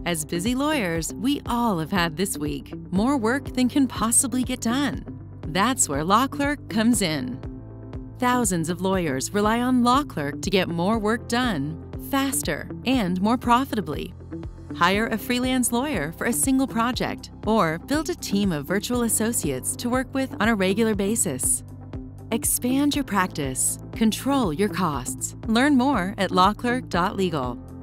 As busy lawyers, we all have had this week more work than can possibly get done. That's where Law Clerk comes in. Thousands of lawyers rely on Law Clerk to get more work done, faster, and more profitably. Hire a freelance lawyer for a single project, or build a team of virtual associates to work with on a regular basis. Expand your practice, control your costs. Learn more at lawclerk.legal.